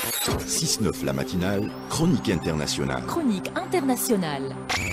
6-9 la matinale, chronique internationale. Chronique internationale.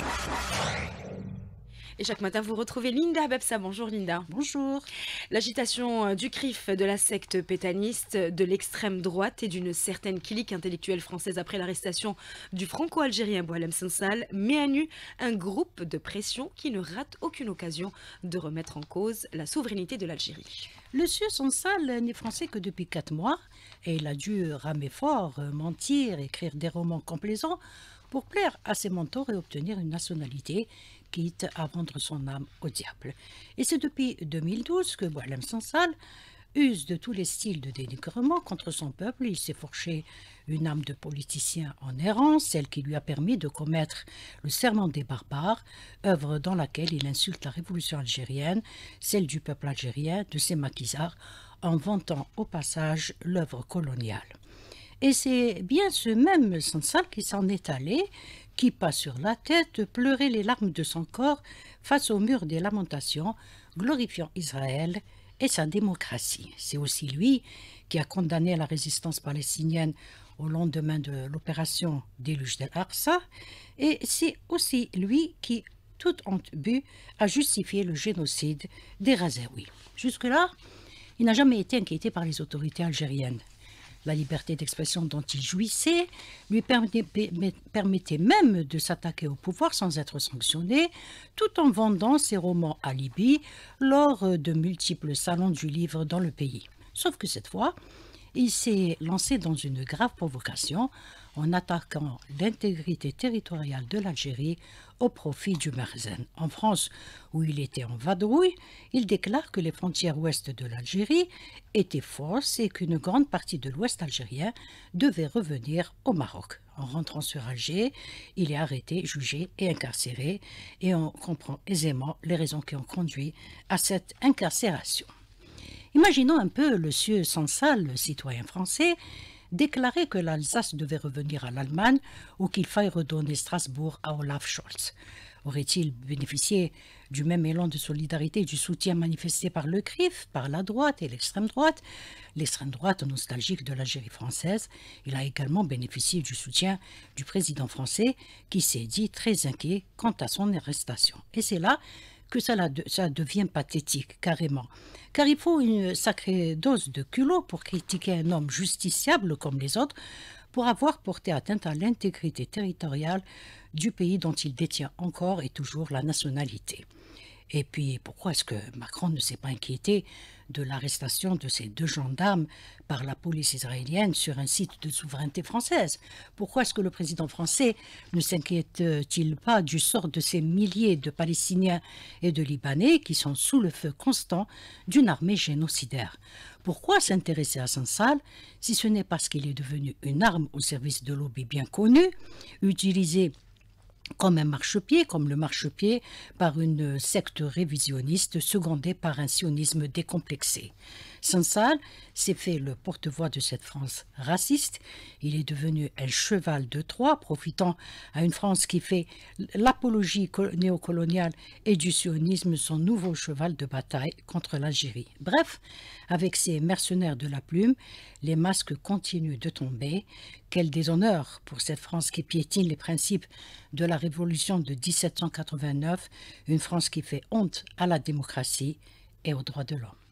Et chaque matin, vous retrouvez Linda Habebsa. Bonjour Linda. Bonjour. L'agitation du CRIF, de la secte pétaniste, de l'extrême droite et d'une certaine clique intellectuelle française après l'arrestation du franco-algérien Boualem Sansal met à nu un groupe de pression qui ne rate aucune occasion de remettre en cause la souveraineté de l'Algérie. Le sieur Sansal n'est français que depuis 4 mois et il a dû ramer fort, mentir, écrire des romans complaisants pour plaire à ses mentors et obtenir une nationalité, quitte à vendre son âme au diable. Et c'est depuis 2012 que Boualem Sansal use de tous les styles de dénigrement contre son peuple. Il s'est forgé une âme de politicien en errance, celle qui lui a permis de commettre le serment des barbares, œuvre dans laquelle il insulte la révolution algérienne, celle du peuple algérien, de ses maquisards, en vantant au passage l'œuvre coloniale. Et c'est bien ce même Sansal qui s'en est allé, qui, pas sur la tête, pleurait les larmes de son corps face au mur des lamentations, glorifiant Israël et sa démocratie. C'est aussi lui qui a condamné la résistance palestinienne au lendemain de l'opération Déluge d'Al-Aqsa, et c'est aussi lui qui, toute honte bue, a justifié le génocide des Razaouis. Jusque-là, il n'a jamais été inquiété par les autorités algériennes. La liberté d'expression dont il jouissait lui permettait même de s'attaquer au pouvoir sans être sanctionné, tout en vendant ses romans à Libye lors de multiples salons du livre dans le pays. Sauf que cette fois, il s'est lancé dans une grave provocation en attaquant l'intégrité territoriale de l'Algérie au profit du Merzen. En France, où il était en vadrouille, il déclare que les frontières ouest de l'Algérie étaient fausses et qu'une grande partie de l'ouest algérien devait revenir au Maroc. En rentrant sur Alger, il est arrêté, jugé et incarcéré, et on comprend aisément les raisons qui ont conduit à cette incarcération. Imaginons un peu le sieur Sansal, le citoyen français, déclarer que l'Alsace devait revenir à l'Allemagne ou qu'il faille redonner Strasbourg à Olaf Scholz. Aurait-il bénéficié du même élan de solidarité et du soutien manifesté par le CRIF, par la droite et l'extrême droite? L'extrême droite nostalgique de l'Algérie française, il a également bénéficié du soutien du président français qui s'est dit très inquiet quant à son arrestation. Et c'est là que ça devient pathétique, carrément. Car il faut une sacrée dose de culot pour critiquer un homme justiciable comme les autres, pour avoir porté atteinte à l'intégrité territoriale du pays dont il détient encore et toujours la nationalité. Et puis, pourquoi est-ce que Macron ne s'est pas inquiété de l'arrestation de ces 2 gendarmes par la police israélienne sur un site de souveraineté française? Pourquoi est-ce que le président français ne s'inquiète-t-il pas du sort de ces milliers de Palestiniens et de Libanais qui sont sous le feu constant d'une armée génocidaire? Pourquoi s'intéresser à Sansal si ce n'est parce qu'il est devenu une arme au service de lobbies bien connus, utilisée comme un marchepied, comme le marchepied par une secte révisionniste secondée par un sionisme décomplexé? Sansal s'est fait le porte-voix de cette France raciste. Il est devenu un cheval de Troie, profitant à une France qui fait l'apologie néocoloniale et du sionisme son nouveau cheval de bataille contre l'Algérie. Bref, avec ces mercenaires de la plume, les masques continuent de tomber. Quel déshonneur pour cette France qui piétine les principes de la Révolution de 1789, une France qui fait honte à la démocratie et aux droits de l'homme.